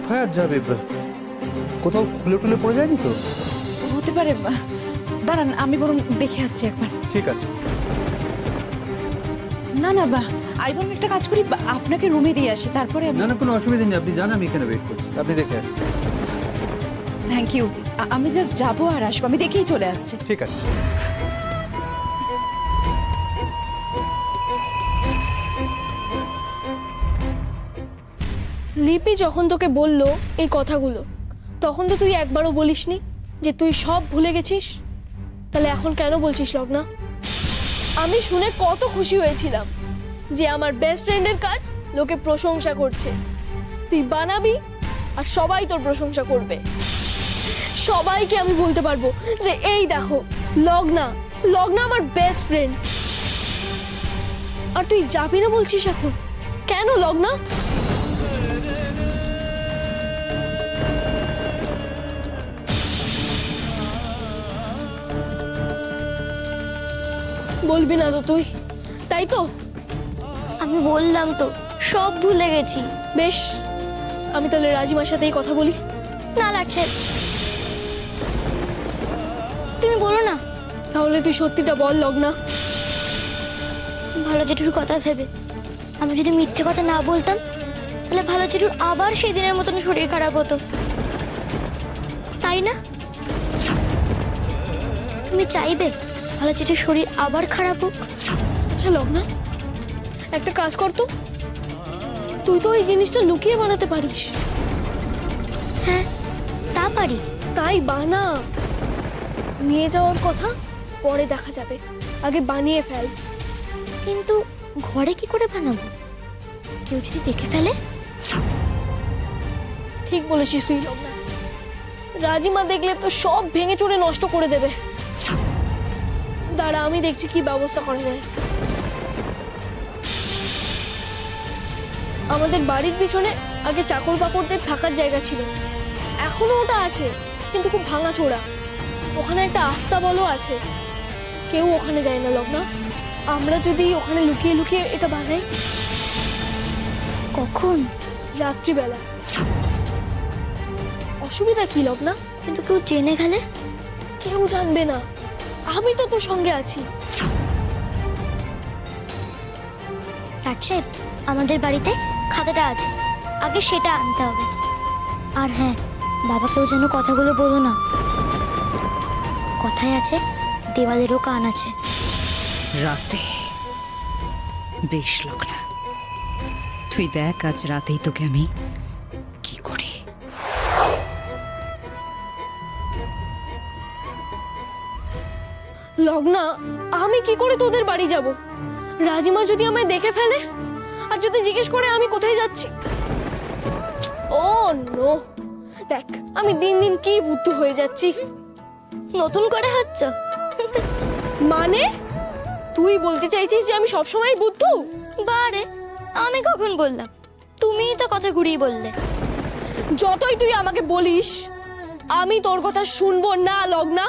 কোথায় আর যাবে? কোথাও খুলে টুলে পড়ে যায়নি তো? হতে পারে, দাঁড়ান আমি বরং দেখে আসছি একবার। ঠিক আছে। না না আমি বরং একটা কাজ করি, আপনাকে রুমে দিয়ে আসি, তারপরে। না না, কোনো অসুবিধা নেই, আপনি জান আমি এখানে ওয়েট করছি, আপনি দেখে আসুন। থ্যাংক ইউ, আমি জাস্ট যাবো আর আসবো, আমি দেখেই চলে আসছি। ঠিক আছে। লিপি যখন তোকে বললো এই কথাগুলো, তখন তো তুই একবারও বলিসনি যে তুই সব ভুলে গেছিস। তাহলে এখন কেন বলছিস লগ্না? আমি শুনে কত খুশি হয়েছিলাম যে আমার বেস্ট ফ্রেন্ডের কাজ লোকে প্রশংসা করছে। তুই বানাবি আর সবাই তোর প্রশংসা করবে। সবাইকে আমি বলতে পারবো যে এই দেখো লগ্না, লগ্না আমার বেস্ট ফ্রেন্ড। আর তুই যাবি না বলছিস এখন? কেন লগ্না? বলবি না তো তুই, তাই তো? আমি বললাম তো সব ভুলে গেছি। বেশ, আমি তাহলে রাজিমার সাথেই কথা বলি। না লাগছে, তুমি বলো না। তাহলে তুই সত্যিটা বল লগ্না। ভালো জেঠুর কথা ভেবে আমি যদি মিথ্যে কথা না বলতাম, তাহলে ভালো জেঠুর আবার সেই দিনের মতন শরীর খারাপ হতো, তাই না? তুমি চাইবে ভালো জেঠুর শরীর আবার খারাপ হোক? আচ্ছা লগ্না, একটা কাজ কর তো, তুই তো এই জিনিসটা লুকিয়ে বানাতে পারিস। হ্যাঁ তা পারি। তাই বানা। নিয়ে যাওয়ার কথা পরে দেখা যাবে, আগে বানিয়ে ফেল। কিন্তু ঘরে কি করে বানাবো? কেউ যদি দেখে ফেলে? ঠিক বলেছিস তুই লগ্না, রাজিমা দেখলে তো সব ভেঙে চুরে নষ্ট করে দেবে। দাঁড়া, আমি দেখছি কি ব্যবস্থা করা যায়। আমাদের বাড়ির পিছনে আগে চাকর বাকরদের থাকার জায়গা ছিল, এখনো ওটা আছে, কিন্তু খুব ভাঙাচোরা। ওখানে একটা আস্তাবলও আছে, কেউ ওখানে যায় না লগ্না। আমরা যদি ওখানে লুকিয়ে লুকিয়ে এটা বানাই। কখন? রাত্রিবেলা। অসুবিধা কি লগ্না? কিন্তু কেউ জেনে গেলে? কেউ জানবে না, আমি তো তোর সঙ্গে আছি। রাজশেব, আমাদের বাড়িতে খাতাটা আছে, আগে সেটা আনতে হবে। আর হ্যাঁ, বাবাকেও যেন কথাগুলো বলো না। কথায় আছে দেওয়ালেরও কান আছে। রাতে? বেশ লগ্না, তুই দেখ আজ রাতেই তোকে আমি কি করি। লগ্না, আমি কি করে তোদের বাড়ি যাব? রাজিমা যদি আমায় দেখে ফেলে আর যদি জিজ্ঞেস করে আমি কোথায় যাচ্ছি? ও নো, দেখ আমি দিন দিন কি বুদ্ধু হয়ে যাচ্ছি। নতুন করে হচ্ছ মানে? তুই বলতে চাইছিস যে আমি সবসময় বুদ্ধু? বারে, আমি কখন বললাম? তুমিই তো কথা ঘুরিয়ে বললে। যতই তুই আমাকে বলিস, আমি তোর কথা শুনবো না লগ্না।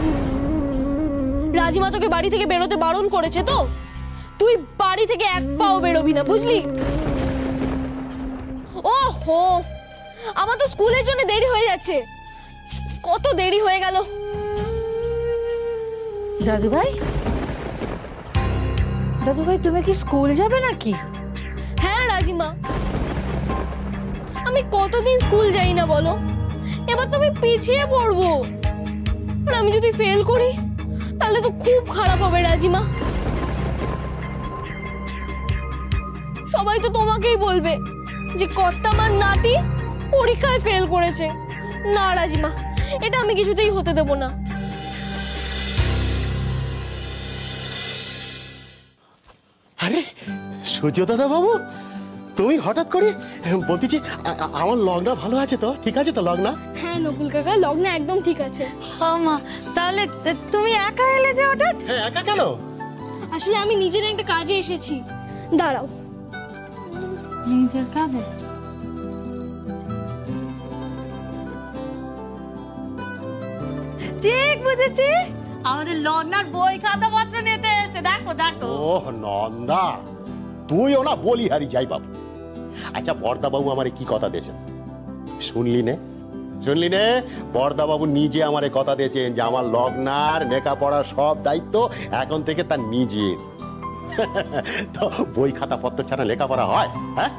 রাজিমা তোকে বাড়ি থেকে বেরোতে বারণ করেছে তো? তুই বাড়ি থেকে এক পাও বেরোবি না, বুঝলি? ওহো, আমার তো স্কুলের জন্য দেরি হয়ে যাচ্ছে। কত দেরি হয়ে গেল। দাদুভাই, দাদুভাই তুমি কি স্কুল যাবে নাকি? হ্যাঁ রাজিমা, আমি কতদিন স্কুল যাই না বলো? এবার তো আমি পিছিয়ে পড়বো, আর আমি যদি ফেল করি তাহলে তো খুব খারাপ হবে রাজিমা। সবাই তো তোমাকেই বলবে যে কর্তামার নাতি পরীক্ষায় ফেল করেছে। না রাজিমা, এটা আমি কিছুতেই হতে দেব না। আরে সূর্য দাদা বাবু, তুমি হঠাৎ করে বলতেছি আমার লগ্না ভালো আছে তো? ঠিক আছে তো লগ্না? হ্যাঁ নকুল কাকা, লগ্না একদম ঠিক আছে। হ্যাঁ মা, তাহলে তুমি একা এলে যে হঠাৎ? হ্যাঁ, একা কেন? আসলে আমি নিজের একটা কাজে এসেছি। দাঁড়াও। নিজের কাজে? ঠিক বুঝেছি, আমাদের লগ্নার বই খাতাপত্র নিতে এসেছে। দেখো দেখো। ওহ নন্দা, তুইও না বলি হারি যাই বাবু। আচ্ছা বর্দা বাবু আমারে কি কথা দিয়েছেন? শুনলি নে বড়দাবাবু নিজে আমার কথা দিয়েছেন যে আমার লগ্নার লেখাপড়ার সব দায়িত্ব এখন থেকে তার নিজের। তো বই খাতা পত্র ছাড়া লেখাপড়া হয়? হ্যাঁ,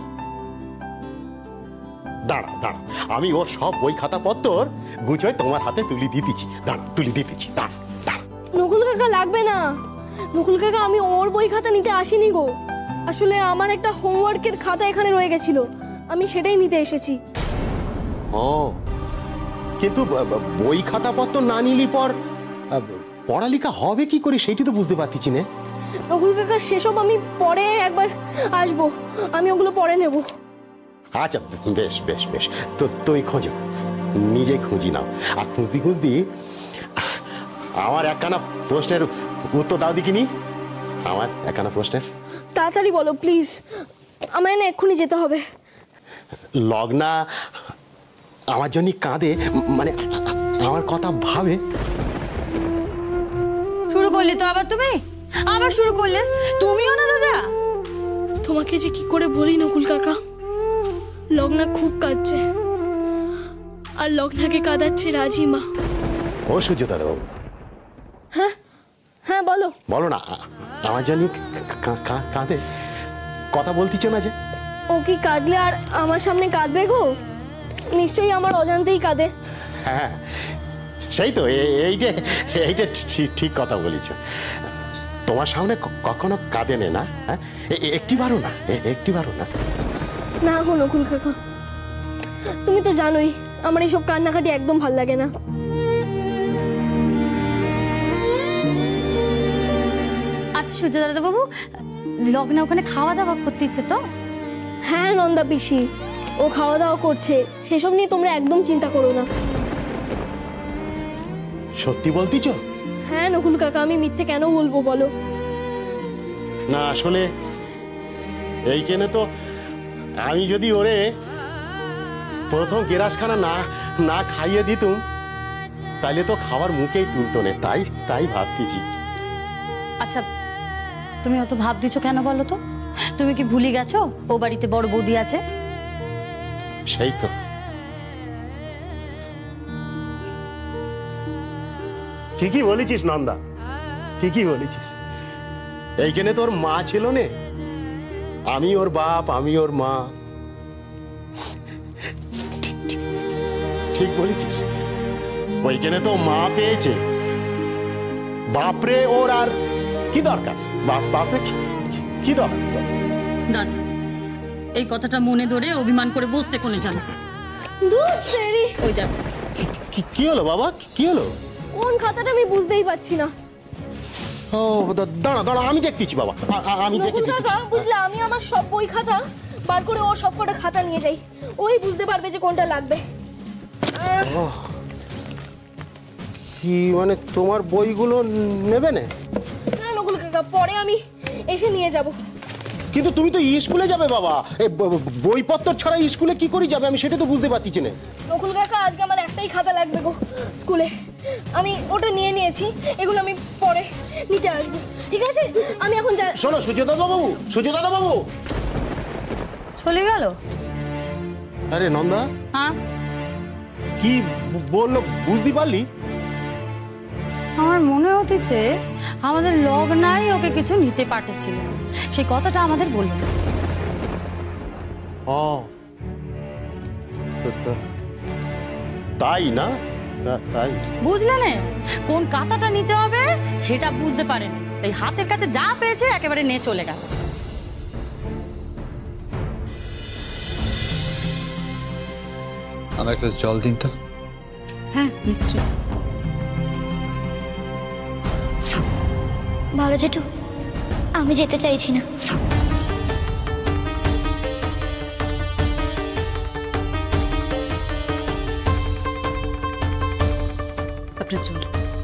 দাঁড়া আমি ওর সব বই খাতা পত্র গুছোয় তোমার হাতে তুলে দিতেছি। দাঁড়া। নকুল কাকা লাগবে না। নকুল কাকা, আমি ওর বই খাতা নিতে আসিনি গো। আসলে আমার একটা হোমওয়ার্কের খাতা এখানে রয়ে গেছিল, আমি সেটাই নিতে এসেছি। ও, কিন্তু বই খাতা পত্র না নিলি পর পড়ালেখা হবে কি করে সেটি তো বুঝতে পারছি না। নকুল কাকা, সেসব আমি পরে একবার আসবো, আমি ওগুলো পরে নেব। আচ্ছা, বেশ তো তুই খোঁজো, নিজে খুঁজি নাও। আর খুঁজদি আমার একখানা প্রশ্নের উত্তর দাও দেখিনি। আমার একখানা প্রশ্নের তাড়াতাড়ি বলো প্লিজ, আমায় না এক্ষুনি যেতে হবে। লগ্না আমার জন্য কাঁদে, মানে আমার কথা ভাবে। শুরু করলে তো আবার তুমি, আবার শুরু করলে তুমিও না দাদা। তোমাকে যে কি করে বলি নকুল কাকা, লগ্না খুব কাঁদছে, আর লগ্নাকে কাঁদাচ্ছে রাজিমা। ও সূর্য দাদাবাবু, হ্যাঁ বলো না আমার জন্য কাঁদে, কথা বলতিছ না যে? ও কি কাঁদলে আর আমার সামনে কাঁদবে গো? নিশ্চয়ই আমার অজান্তেই কাঁদে। হ্যাঁ, সেই তো, এইটা ঠিক কথা বলেছ। তোমার সামনে কখনো কাঁদে না? হ্যাঁ, একটিবারও না? না গো নকুল কাকা, তুমি তো জানোই আমার এইসব কান্নাকাটি একদম ভাল লাগে না। আচ্ছা সূর্য দাদা বাবু, লগ্নে ওখানে খাওয়া দাওয়া করতে ইচ্ছে তো? হ্যাঁ নন্দা পিসি, ও খাওয়া দাওয়া করছে, সেসব নিয়ে তোমরা একদম চিন্তা করো না। সত্যি বলতিছ? হ্যাঁ নকুল কাকা, আমি মিথ্যে কেন বলবো বলো? না আসলে এইখানে তো আমি যদি ওরে প্রথম গেরাসখানা না খাইয়ে দিতুম তাহলে তো খাবার মুখেই তুলতো না, তাই ভাবতেছি। আচ্ছা তুমি অত ভাব দিছো কেন বলো তো? তুমি কি ভুলে গেছো ও বাড়িতে বড় বৌদি আছে? সেই তো, ঠিকই বলেছিস নন্দা, ঠিকই বলেছিস। এইখানে তোর মা ছিল নে, আমি ওর বাপ, আমি ওর মা। ঠিক বলেছিস, ওইখানে তো মা পেয়েছে, বাপরে ওর আর কি দরকার? বাপরে কি দরকার? দাদা এই কথাটা মনে ধরে অভিমান করে বসতে কোনে জানো? দূর তেরি, ওই দেখ। কি হলো বাবা, কি হলো? কোন খাতাটা আমি বুঝতেই পারছি না। ও দাঁড়া, আমি দেখতেছি বাবা, আমি নকুল দেখতেছি। কাকা, বুঝলে আমি আমার সব বই খাতা বার করে ওর সব কটা খাতা নিয়ে যাই, ওই বুঝতে পারবে যে কোনটা লাগবে। কি মানে তোমার বইগুলো নেবে না? না নকুল কাকা, পরে আমি এসে নিয়ে যাব। কিন্তু তুমি তো স্কুলে যাবে বাবা, বইপত্র ছাড়া স্কুলে কি করে যাবে আমি সেটা তো বুঝতে পারছি না। নকুল কাকা, আজকে আমার একটাই খাতা লাগবে গো স্কুলে, আমি ওটা নিয়ে নিয়েছি, এগুলো আমি পরে নিতে আসবো, ঠিক আছে? আমি এখন শোনো সুজাতা বাবু, চলে গেল? আরে নন্দা, হ্যাঁ কি বললো বুঝতে পারলি? আমার মনে হতেছে আমাদের লগ্নাই ওকে কিছু নিতে পাঠিয়েছিল, সেই কথাটা আমাদের বললো না। ও তাই না? তাই বুঝলে না, কোন কাঁথাটা নিতে হবে সেটা বুঝতে পারেনি, তাই হাতের কাছে যা পেয়েছে একেবারে নিয়ে চলে গেল। আমার একটা জল দিন তো। হ্যাঁ নিশ্চয়ই। ভালো জেঠু, আমি যেতে চাইছি না। আপনার জল।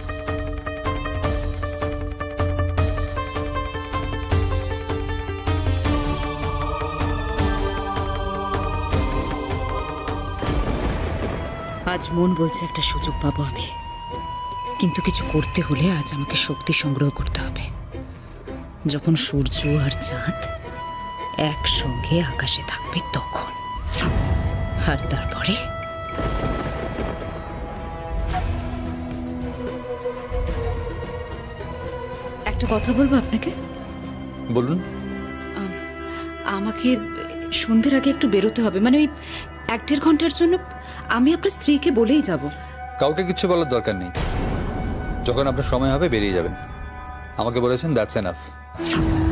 আজ মন বলছে একটা সুযোগ পাবো আমি, কিন্তু কিছু করতে হলে আজ আমাকে শক্তি সংগ্রহ করতে হবে। যখন সূর্য আর চাঁদ একসঙ্গে আকাশে থাকবে তখন, আর তারপরে একটা কথা বলবো আপনাকে। বলুন। আমাকে সন্ধ্যের আগে একটু বেরোতে হবে, মানে ওই 1-1.5 ঘন্টার জন্য। আমি আপনার স্ত্রীকে বলেই যাব। কাউকে কিচ্ছু বলার দরকার নেই, যখন আপনার সময় হবে বেরিয়ে যাবেন। আমাকে বলেছেন দ্যাটস এনাফ।